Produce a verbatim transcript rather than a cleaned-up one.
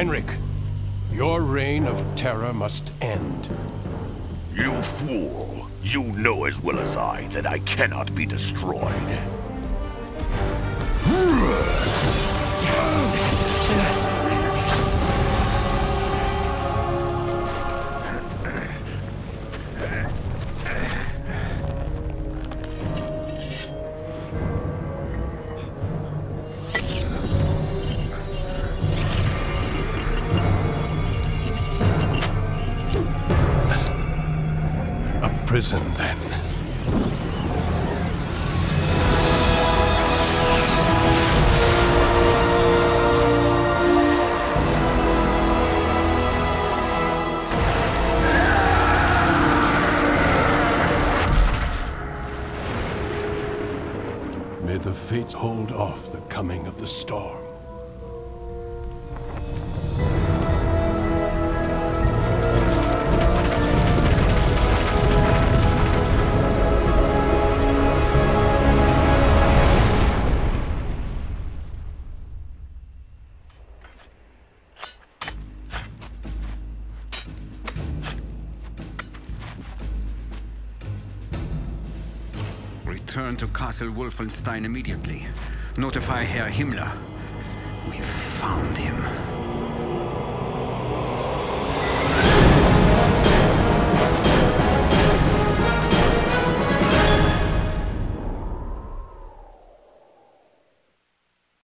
Heinrich, your reign of terror must end. You fool! You know as well as I that I cannot be destroyed. Prison, then. May the fates hold off the coming of the storm. Return to Castle Wolfenstein immediately. Notify Herr Himmler. We've found him.